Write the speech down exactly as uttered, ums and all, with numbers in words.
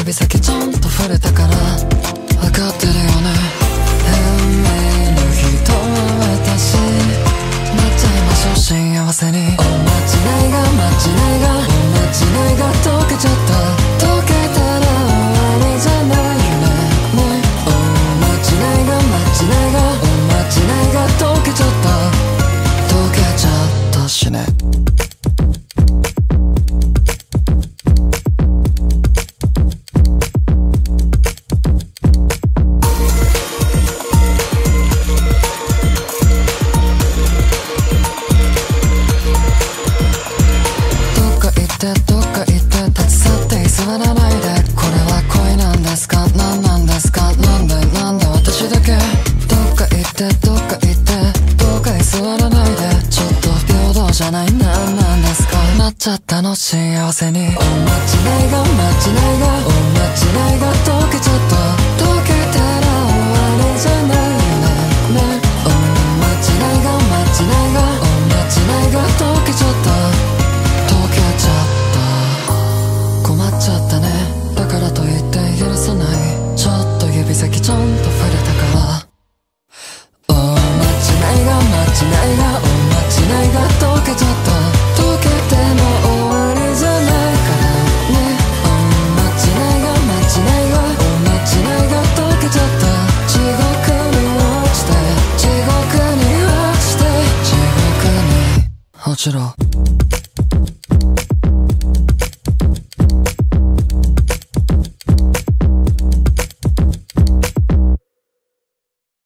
指先ちゃんと触れたから分かってるよね。運命の人は私、なっちゃいましょう幸せに。おまじないがまじないがおまじないが溶けちゃった。溶けたら終わりじゃないよね。ね、おまじないがまじないがおまじないが溶けちゃった。溶けちゃったしね。どっか行って立ち去って居座らないで。これは恋なんですか何なんですか。なんでなんで私だけ。どっか行ってどっか行ってどっか居座らないで。ちょっと平等じゃないなんなんですか。なっちゃったの幸せに。おまじないがまじないがおまじないが溶けちゃった。溶けたら終わりじゃないよね。ね、おまじないがまじないがおまじないが溶けちゃった。困っちゃったね。だからといって許さない。ちょっと指先ちゃんと触れたから。おまじないがまじないがおまじないが溶けちゃった。溶けても終わりじゃないからね。おまじないがまじないがおまじないが溶けちゃった。地獄に落ちて地獄に落ちて地獄に落ちろ。